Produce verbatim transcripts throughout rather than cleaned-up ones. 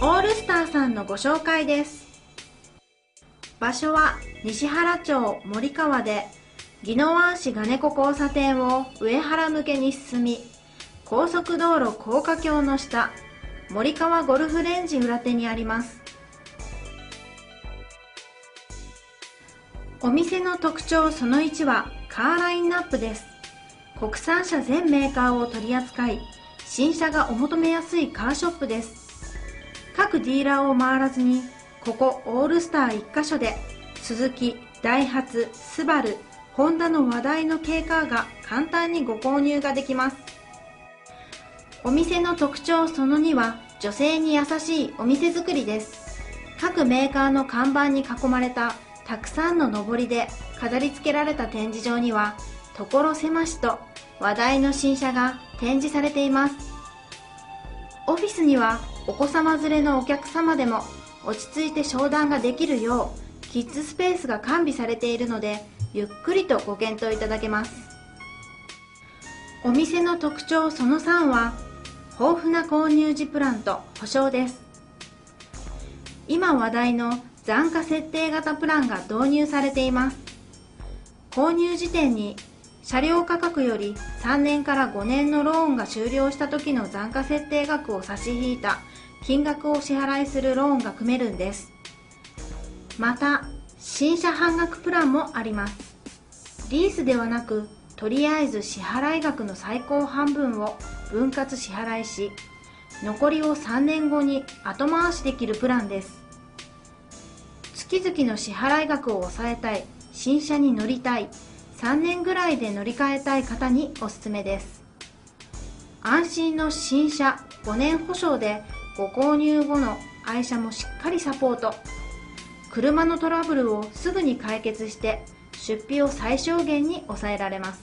オールスターさんのご紹介です。場所は西原町森川で、宜野湾市金子交差点を上原向けに進み、高速道路高架橋の下、森川ゴルフレンジ裏手にあります。お店の特徴そのいちはカーラインナップです。国産車全メーカーを取り扱い、新車がお求めやすいカーショップです。各ディーラーを回らずに、ここオールスター一箇所で、スズキ、ダイハツ、スバル、ホンダの話題の軽カーが簡単にご購入ができます。お店の特徴そのには、女性に優しいお店作りです。各メーカーの看板に囲まれたたくさんののぼりで飾り付けられた展示場には、所狭しと話題の新車が展示されています。オフィスにはお子様連れのお客様でも落ち着いて商談ができるようキッズスペースが完備されているので、ゆっくりとご検討いただけます。お店の特徴そのさんは、豊富な購入時プランと保証です。今話題の残価設定型プランが導入されています。購入時点に車両価格よりさんねんからごねんのローンが終了した時の残価設定額を差し引いた金額を支払いするローンが組めるんです。また、新車半額プランもあります。リースではなく、とりあえず支払い額の最高半分を分割支払いし、残りをさんねんごに後回しできるプランです。月々の支払い額を抑えたい、新車に乗りたい、さんねんぐらいで乗り換えたい方におすすめです。安心の新車ごねん保証で、ご購入後の愛車もしっかりサポート。車のトラブルをすぐに解決して出費を最小限に抑えられます。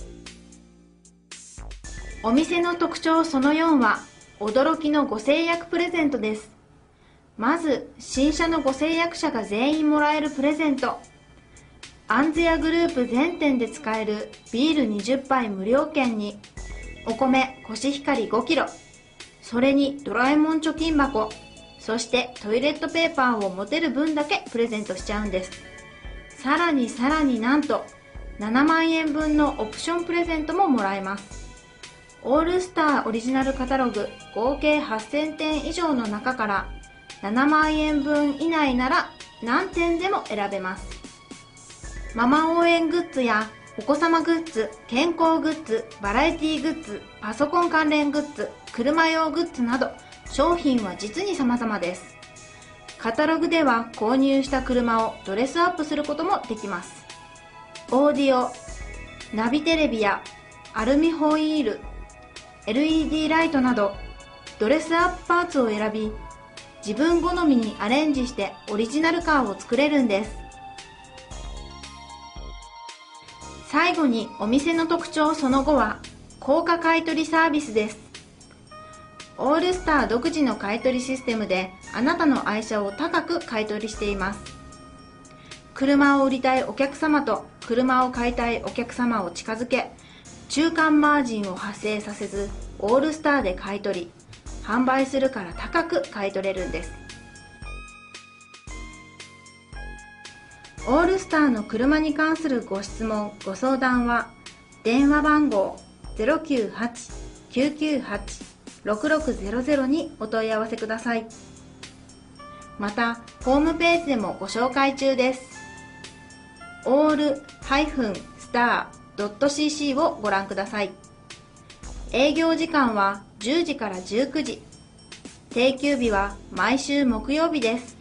お店の特徴そのよんは、驚きのご制約プレゼントです。まず、新車のご制約者が全員もらえるプレゼント。アンゼアグループ全店で使えるビールにじゅっぱい無料券に、お米コシヒカリごキロ、それにドラえもん貯金箱、そしてトイレットペーパーを持てる分だけプレゼントしちゃうんです。さらにさらになんとななまんえんぶんのオプションプレゼントももらえます。オールスターオリジナルカタログ合計はっせんてん以上の中からななまんえんぶん以内なら何点でも選べます。ママ応援グッズやお子様グッズ、健康グッズ、バラエティグッズ、パソコン関連グッズ、車用グッズなど商品は実に様々です。カタログでは購入した車をドレスアップすることもできます。オーディオ、ナビテレビやアルミホイール、エルイーディー ライトなどドレスアップパーツを選び、自分好みにアレンジしてオリジナルカーを作れるんです。最後にお店の特徴そのごは、高価買取サービスです。オールスター独自の買取システムであなたの愛車を高く買取しています。車を売りたいお客様と車を買いたいお客様を近づけ、中間マージンを発生させずオールスターで買い取り、販売するから高く買い取れるんです。オールスターの車に関するご質問・ご相談は電話番号 ゼロきゅうはち きゅうきゅうはち ろくろくゼロゼロ にお問い合わせください。またホームページでもご紹介中です。オールスタードットシーシー をご覧ください。営業時間はじゅうじからじゅうくじ、定休日は毎週木曜日です。